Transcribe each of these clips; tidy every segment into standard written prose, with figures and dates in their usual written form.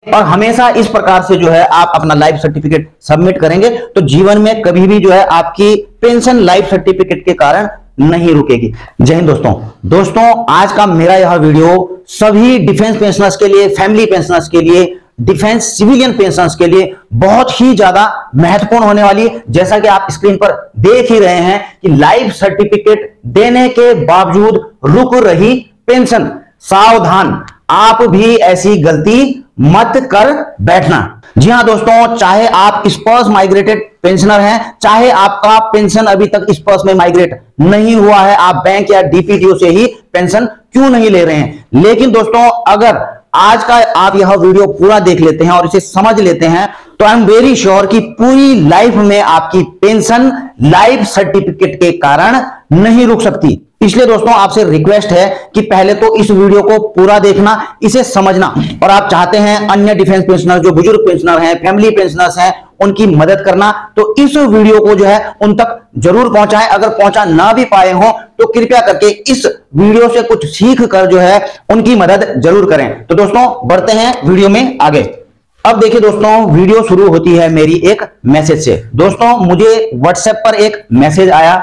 और हमेशा इस प्रकार से जो है आप अपना लाइफ सर्टिफिकेट सबमिट करेंगे तो जीवन में कभी भी जो है आपकी पेंशन लाइफ सर्टिफिकेट के कारण नहीं रुकेगी। जय हिंद दोस्तों, आज का मेरा यह वीडियो सभी डिफेंस पेंशनर्स के लिए, फैमिली पेंशनर्स के लिए, डिफेंस सिविलियन पेंशनर्स के लिए बहुत ही ज्यादा महत्वपूर्ण होने वाली है। जैसा कि आप स्क्रीन पर देख ही रहे हैं कि लाइफ सर्टिफिकेट देने के बावजूद रुक रही पेंशन, सावधान, आप भी ऐसी गलती मत कर बैठना। जी हां दोस्तों, चाहे आप स्पर्श माइग्रेटेड पेंशनर हैं, चाहे आपका पेंशन अभी तक स्पर्श में माइग्रेट नहीं हुआ है, आप बैंक या डीपीडीओ से ही पेंशन क्यों नहीं ले रहे हैं, लेकिन दोस्तों अगर आज का आप यह वीडियो पूरा देख लेते हैं और इसे समझ लेते हैं तो आई एम वेरी श्योर कि पूरी लाइफ में आपकी पेंशन लाइफ सर्टिफिकेट के कारण नहीं रुक सकती। इसलिए दोस्तों आपसे रिक्वेस्ट है कि पहले तो इस वीडियो को पूरा देखना, इसे समझना, और आप चाहते हैं अन्य डिफेंस पेंशनर जो बुजुर्ग पेंशनर हैं, फैमिली पेंशनर्स हैं, उनकी मदद करना, तो इस वीडियो को जो है उन तक जरूर पहुंचाएं। अगर पहुंचा ना भी पाए हो तो कृपया करके इस वीडियो से कुछ सीख कर जो है उनकी मदद जरूर करें। तो दोस्तों बढ़ते हैं वीडियो में आगे। अब देखिए दोस्तों, वीडियो शुरू होती है मेरी एक मैसेज से। दोस्तों मुझे व्हाट्सएप पर एक मैसेज आया,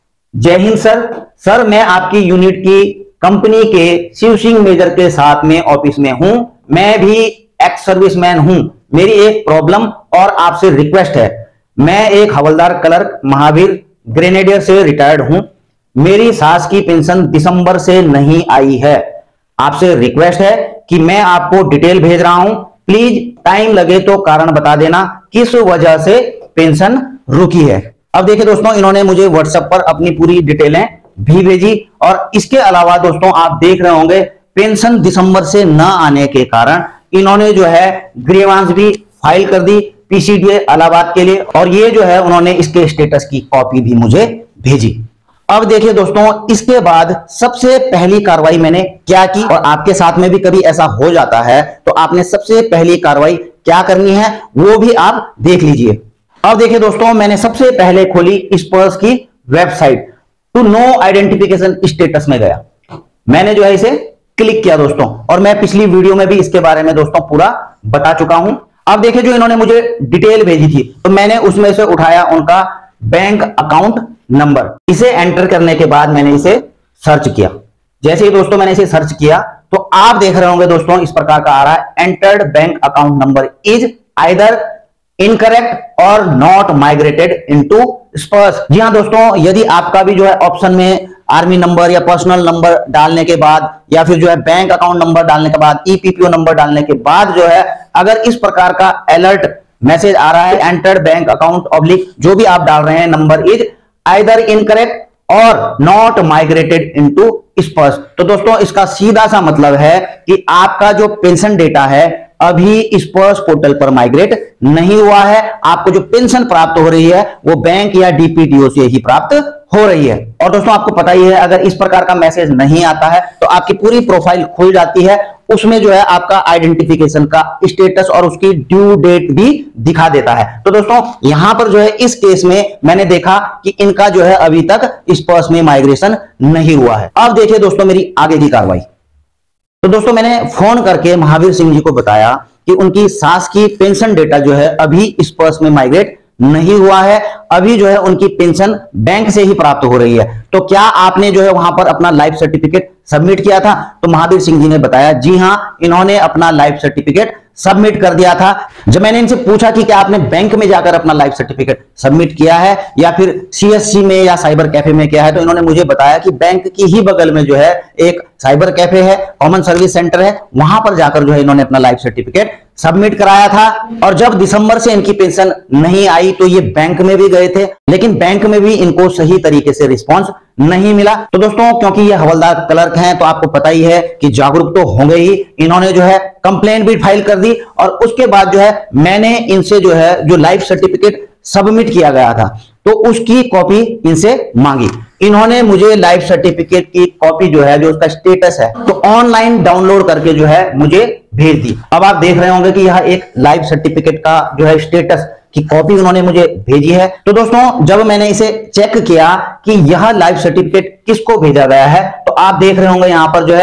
जय हिंद सर, मैं आपकी यूनिट की कंपनी के शिव सिंह मेजर के साथ में ऑफिस में हूं, मैं भी एक्स सर्विसमैन हूं, मेरी एक प्रॉब्लम और आपसे रिक्वेस्ट है। मैं एक हवलदार क्लर्क महावीर ग्रेनेडियर से रिटायर्ड हूं, मेरी सास की पेंशन दिसंबर से नहीं आई है, आपसे रिक्वेस्ट है कि मैं आपको डिटेल भेज रहा हूं, प्लीज टाइम लगे तो कारण बता देना किस वजह से पेंशन रुकी है। अब देखिए दोस्तों, इन्होंने मुझे व्हाट्सएप पर अपनी पूरी डिटेलें भी भेजी और इसके अलावा दोस्तों आप देख रहे होंगे पेंशन दिसंबर से न आने के कारण इन्होंने जो है ग्रीवांस भी फाइल कर दी पीसीडीए इलाहाबाद के लिए, और ये जो है उन्होंने इसके स्टेटस की कॉपी भी मुझे भेजी। अब देखिए दोस्तों, इसके बाद सबसे पहली कार्रवाई मैंने क्या की, और आपके साथ में भी कभी ऐसा हो जाता है तो आपने सबसे पहली कार्रवाई क्या करनी है वो भी आप देख लीजिए। अब देखिए दोस्तों, मैंने सबसे पहले खोली स्पर्श की website, to know identification status में गया, मैंने जो है इसे क्लिक किया दोस्तों, और मैं पिछली वीडियो में भी इसके बारे में दोस्तों पूरा बता चुका हूं। अब देखिए जो इन्होंने मुझे डिटेल भेजी थी तो मैंने उसमें से उठाया उनका बैंक अकाउंट नंबर, इसे एंटर करने के बाद मैंने इसे सर्च किया। जैसे ही दोस्तों मैंने इसे सर्च किया तो आप देख रहे होंगे दोस्तों इस प्रकार का आ रहा है, entered bank account number is either incorrect और नॉट माइग्रेटेड इनटू स्पर्श। जी हां दोस्तों, यदि आपका भी जो है ऑप्शन में आर्मी नंबर या पर्सनल नंबर डालने के बाद या फिर जो है बैंक अकाउंट नंबर डालने के बाद ईपीपीओ नंबर डालने के बाद जो है अगर इस प्रकार का अलर्ट मैसेज आ रहा है, एंटर्ड बैंक अकाउंट ऑब्लिक जो भी आप डाल रहे हैं नंबर इज आइदर इनकरेक्ट और नॉट माइग्रेटेड इनटू स्पर्श, तो दोस्तों इसका सीधा सा मतलब है कि आपका जो पेंशन डेटा है अभी स्पर्श पोर्टल पर माइग्रेट नहीं हुआ है, आपको जो पेंशन प्राप्त हो रही है वो बैंक या डीपीडीओ से ही प्राप्त हो रही है। और दोस्तों आपको पता ही है अगर इस प्रकार का मैसेज नहीं आता है तो आपकी पूरी प्रोफाइल खुल जाती है, उसमें जो है आपका आइडेंटिफिकेशन का स्टेटस और उसकी ड्यू डेट भी दिखा देता है। तो दोस्तों यहां पर जो है इस केस में मैंने देखा कि इनका जो है अभी तक स्पर्श में माइग्रेशन नहीं हुआ है। अब देखिए दोस्तों मेरी आगे की कार्रवाई। तो दोस्तों मैंने फोन करके महावीर सिंह जी को बताया कि उनकी सास की पेंशन डेटा जो है अभी स्पर्श में माइग्रेट नहीं हुआ है, अभी जो है उनकी पेंशन बैंक से ही प्राप्त हो रही है, तो क्या आपने जो है वहां पर अपना लाइफ सर्टिफिकेट सबमिट किया था? तो महावीर सिंह जी ने बताया जी हां, इन्होंने अपना लाइफ सर्टिफिकेट सबमिट कर दिया था। जब मैंने इनसे पूछा कि क्या आपने बैंक में जाकर अपना लाइफ सर्टिफिकेट सबमिट किया है या फिर सीएससी में या साइबर कैफे में किया है, तो इन्होंने मुझे बताया कि बैंक की ही बगल में जो है एक साइबर कैफे है, कॉमन सर्विस सेंटर है, वहां पर जाकर जो है इन्होंने अपना लाइफ सर्टिफिकेट सबमिट कराया था। और जब दिसंबर से इनकी पेंशन नहीं आई तो ये बैंक में भी गए थे, लेकिन बैंक में भी इनको सही तरीके से रिस्पॉन्स नहीं मिला। तो दोस्तों क्योंकि ये हवलदार क्लर्क हैं तो आपको पता ही है कि जागरूक तो होंगे ही, इन्होंने जो है कंप्लेंट भी फाइल कर दी और उसके बाद जो है मैंने इनसे जो है जो लाइफ सर्टिफिकेट सबमिट किया गया था तो उसकी कॉपी इनसे मांगी। इन्होंने मुझे लाइफ सर्टिफिकेट की कॉपी जो है जो उसका स्टेटस है तो ऑनलाइन डाउनलोड करके जो है मुझे भेज दी। अब आप देख रहे होंगे कि यह एक लाइफ सर्टिफिकेट का जो है स्टेटस की कॉपी उन्होंने मुझे भेजी है। तो दोस्तों जब मैंने इसे चेक किया कि यह लाइफ सर्टिफिकेट किसको भेजा गया है तो आप देख रहे होंगे यहां पर जो है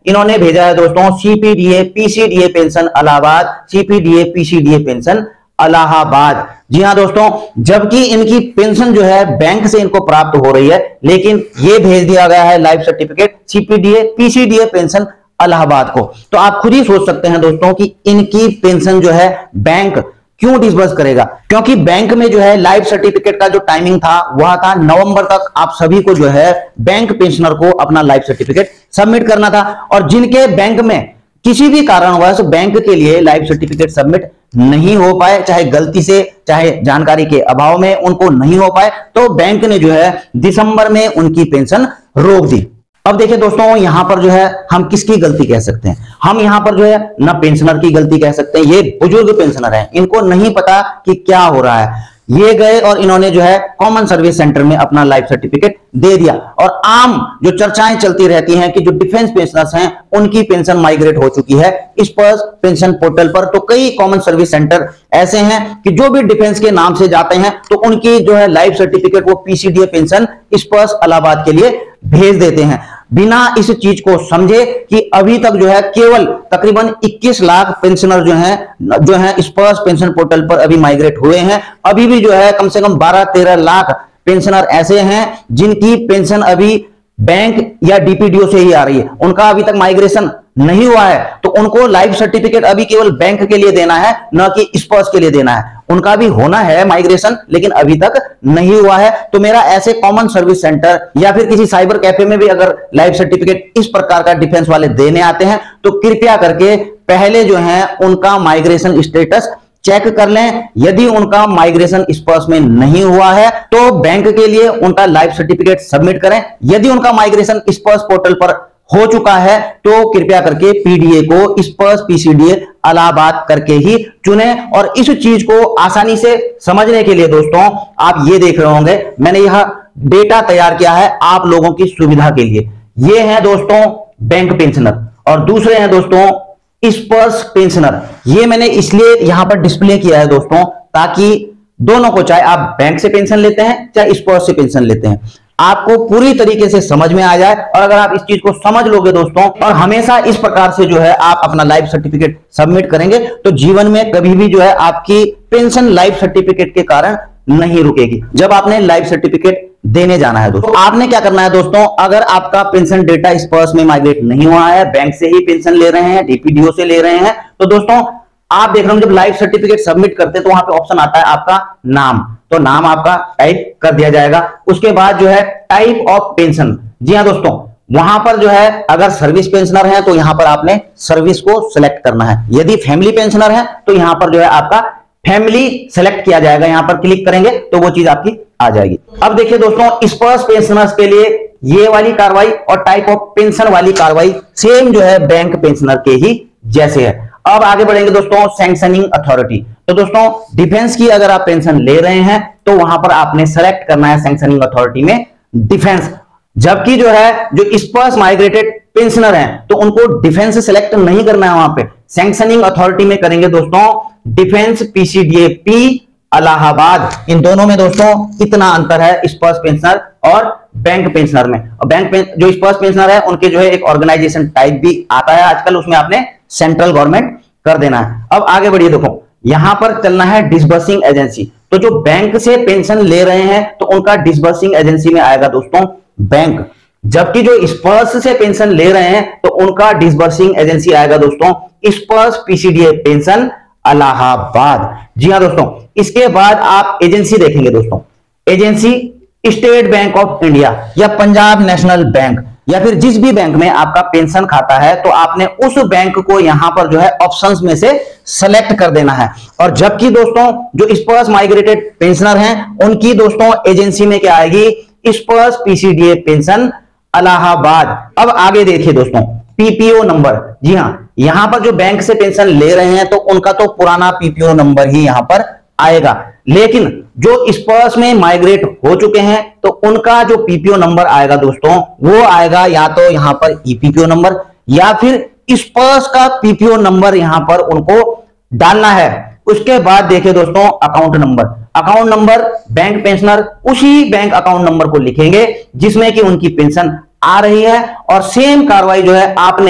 इन्होंने भेजा है दोस्तों CPDA PCDA pension Allahabad, CPDA PCDA pension Allahabad. जी हां दोस्तों, जबकि इनकी पेंशन जो है बैंक से इनको प्राप्त हो रही है, लेकिन ये भेज दिया गया है life certificate CPDA PCDA pension Allahabad को। तो आप खुद ही सोच सकते हैं दोस्तों कि इनकी पेंशन जो है बैंक क्यों डिसबर्स करेगा, क्योंकि बैंक में जो है लाइफ सर्टिफिकेट का जो टाइमिंग था वह था नवंबर तक आप सभी को जो है बैंक पेंशनर को अपना लाइफ सर्टिफिकेट सबमिट करना था। और जिनके बैंक में किसी भी कारणवश बैंक के लिए लाइफ सर्टिफिकेट सबमिट नहीं हो पाए, चाहे गलती से चाहे जानकारी के अभाव में उनको नहीं हो पाए, तो बैंक ने जो है दिसंबर में उनकी पेंशन रोक दी। अब देखिए दोस्तों, यहां पर जो है हम किसकी गलती कह सकते हैं, हम यहां पर जो है ना पेंशनर की गलती कह सकते हैं। ये बुजुर्ग पेंशनर हैं, इनको नहीं पता कि क्या हो रहा है, ये गए और इन्होंने जो है कॉमन सर्विस सेंटर में अपना लाइफ सर्टिफिकेट दे दिया। और आम जो चर्चाएं चलती रहती हैं कि जो डिफेंस पेंशनर्स हैं उनकी पेंशन माइग्रेट हो चुकी है इस पर पेंशन पोर्टल पर। तो कई कॉमन सर्विस सेंटर ऐसे हैं कि जो भी डिफेंस के नाम से जाते हैं तो उनकी जो है लाइफ सर्टिफिकेट वो पीसीडीए पेंशन इस पर इलाहाबाद के लिए भेज देते हैं, बिना इस चीज को समझे कि अभी तक जो है केवल तकरीबन 21 लाख पेंशनर जो हैं स्पर्श पेंशन पोर्टल पर अभी माइग्रेट हुए हैं। अभी भी जो है कम से कम 12-13 लाख पेंशनर ऐसे हैं जिनकी पेंशन अभी बैंक या डीपीडीओ से ही आ रही है, उनका अभी तक माइग्रेशन नहीं हुआ है। तो उनको लाइफ सर्टिफिकेट अभी केवल बैंक के लिए देना है, न कि स्पर्श के लिए देना है। उनका भी होना है माइग्रेशन, लेकिन अभी तक नहीं हुआ है। तो मेरा ऐसे कॉमन सर्विस सेंटर या फिर किसी साइबर कैफे में भी अगर लाइफ सर्टिफिकेट इस प्रकार का डिफेंस वाले देने आते हैं तो कृपया करके पहले जो है उनका माइग्रेशन स्टेटस चेक कर लें। यदि उनका माइग्रेशन स्पर्श में नहीं हुआ है तो बैंक के लिए उनका लाइफ सर्टिफिकेट सबमिट करें। यदि उनका माइग्रेशन स्पर्श पोर्टल पर हो चुका है तो कृपया करके पीडीए को स्पर्श पीसीडीए इलाहाबाद करके ही चुनें। और इस चीज को आसानी से समझने के लिए दोस्तों आप ये देख रहे होंगे, मैंने यह डेटा तैयार किया है आप लोगों की सुविधा के लिए। ये है दोस्तों बैंक पेंशनर और दूसरे हैं दोस्तों स्पर्श पेंशनर। ये मैंने इसलिए यहां पर डिस्प्ले किया है दोस्तों ताकि दोनों को, चाहे आप बैंक से पेंशन लेते हैं चाहे स्पर्श से पेंशन लेते हैं, आपको पूरी तरीके से समझ में आ जाए। और अगर आप इस चीज को समझ लोगे दोस्तों और हमेशा इस प्रकार से जो है आप अपना लाइफ सर्टिफिकेट सबमिट करेंगे तो जीवन में कभी भी जो है आपकी पेंशन लाइफ सर्टिफिकेट के कारण नहीं रुकेगी। जब आपने लाइफ सर्टिफिकेट देने जाना है दोस्तों, आपने क्या करना है दोस्तों, अगर आपका पेंशन डेटा स्पर्श में माइग्रेट नहीं हुआ है, बैंक से ही पेंशन ले रहे हैं, डीपीडीओ से ले रहे हैं, तो दोस्तों आप देख रहे हो जब लाइफ सर्टिफिकेट सबमिट करते हैं तो वहां पे ऑप्शन आता है आपका नाम, तो नाम आपका टाइप कर दिया जाएगा। उसके बाद जो है टाइप ऑफ पेंशन, जी हाँ दोस्तों, वहां पर जो है अगर सर्विस पेंशनर है तो यहां पर आपने सर्विस को सिलेक्ट करना है। यदि फैमिली पेंशनर है तो यहां पर जो है आपका फैमिली सेलेक्ट किया जाएगा। यहां पर क्लिक करेंगे तो वो चीज आपकी आ जाएगी। अब देखिए दोस्तों, स्पर्श पेंशनर्स के लिए ये वाली कार्रवाई और टाइप ऑफ पेंशन वाली कार्रवाई सेम जो है बैंक पेंशनर के ही जैसे है। अब आगे बढ़ेंगे दोस्तों, सैंक्शनिंग अथॉरिटी। तो दोस्तों डिफेंस की अगर आप पेंशन ले रहे हैं तो वहां पर आपने सेलेक्ट करना है सैंक्शनिंग अथॉरिटी में डिफेंस। जबकि जो है जो स्पर्श माइग्रेटेड पेंशनर हैं तो उनको डिफेंस सेलेक्ट नहीं करना है, वहां पे सैंक्शनिंग अथॉरिटी में करेंगे दोस्तों डिफेंस पीसीडीए पी इलाहाबाद। इन दोनों में दोस्तों कितना अंतर है स्पर्श पेंशनर और बैंक पेंशनर में। और जो स्पर्श पेंशनर है उनके जो है एक ऑर्गेनाइजेशन टाइप भी आता है आजकल, उसमें आपने सेंट्रल गवर्नमेंट कर देना है। अब आगे बढ़िए, देखो यहां पर चलना है डिसबर्सिंग एजेंसी। तो जो बैंक से पेंशन ले रहे हैं तो उनका डिसबर्सिंग एजेंसी में आएगा दोस्तों बैंक, जबकि जो स्पर्श से पेंशन ले रहे हैं तो उनका डिसबर्सिंग एजेंसी आएगा दोस्तों स्पर्श पीसीडीए पेंशन इलाहाबाद। जी हाँ दोस्तों, इसके बाद आप एजेंसी देखेंगे दोस्तों, agency state bank of India या पंजाब नेशनल बैंक या फिर जिस भी बैंक में आपका पेंशन खाता है तो आपने उस बैंक को यहां पर जो है ऑप्शंस में से सेलेक्ट कर देना है। और जबकि दोस्तों जो स्पर्श माइग्रेटेड पेंशनर हैं उनकी दोस्तों एजेंसी में क्या आएगी, स्पर्श पीसीडीए पेंशन इलाहाबाद। अब आगे देखिए दोस्तों, पीपीओ नंबर। जी हां, यहां पर जो बैंक से पेंशन ले रहे हैं तो उनका तो पुराना पीपीओ नंबर ही यहां पर आएगा, लेकिन जो स्पर्श में माइग्रेट हो चुके हैं तो उनका जो पीपीओ नंबर आएगा दोस्तों वो आएगा या तो यहां पर ईपीपीओ नंबर या फिर स्पर्श का पीपीओ नंबर यहां पर उनको डालना है। उसके बाद देखिए दोस्तों account number. Account number bank pensioner उसी बैंक अकाउंट नंबर को लिखेंगे जिसमें कि उनकी पेंशन आ रही है और सेम कार्रवाई जो है आपने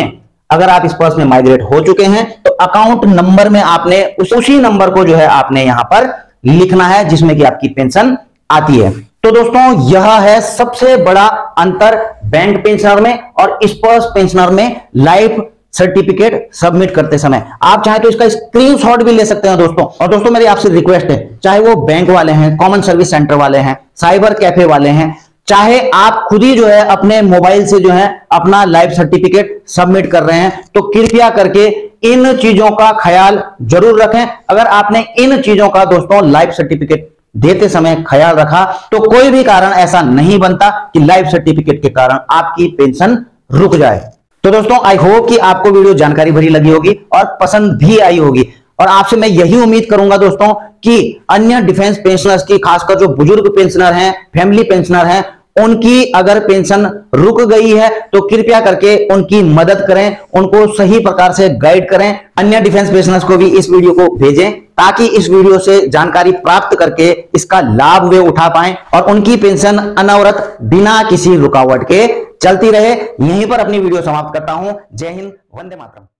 अगर आप स्पर्श में माइग्रेट हो चुके हैं तो अकाउंट नंबर में आपने उसी नंबर को जो है आपने यहां पर लिखना है जिसमें कि आपकी पेंशन आती है। तो दोस्तों यह है सबसे बड़ा अंतर बैंक पेंशनर में और स्पर्श पेंशनर में लाइफ सर्टिफिकेट सबमिट करते समय। आप चाहे तो इसका स्क्रीनशॉट भी ले सकते हैं दोस्तों। और दोस्तों मेरी आपसे रिक्वेस्ट है, चाहे वो बैंक वाले हैं, कॉमन सर्विस सेंटर वाले हैं, साइबर कैफे वाले हैं, चाहे आप खुद ही जो है अपने मोबाइल से जो है अपना लाइफ सर्टिफिकेट सबमिट कर रहे हैं, तो कृपया करके इन चीजों का ख्याल जरूर रखें। अगर आपने इन चीजों का दोस्तों लाइफ सर्टिफिकेट देते समय ख्याल रखा तो कोई भी कारण ऐसा नहीं बनता कि लाइफ सर्टिफिकेट के कारण आपकी पेंशन रुक जाए। तो दोस्तों आई होप कि आपको वीडियो जानकारी भरी लगी होगी और पसंद भी आई होगी। और आपसे मैं यही उम्मीद करूंगा दोस्तों कि अन्य डिफेंस पेंशनर्स की, खासकर जो बुजुर्ग पेंशनर हैं, फैमिली पेंशनर हैं, उनकी अगर पेंशन रुक गई है तो कृपया करके उनकी मदद करें, उनको सही प्रकार से गाइड करें। अन्य डिफेंस पेंशनर्स को भी इस वीडियो को भेजें ताकि इस वीडियो से जानकारी प्राप्त करके इसका लाभ वे उठा पाएं और उनकी पेंशन अनवरत बिना किसी रुकावट के चलती रहे। यहीं पर अपनी वीडियो समाप्त करता हूं। जय हिंद, वंदे मातरम।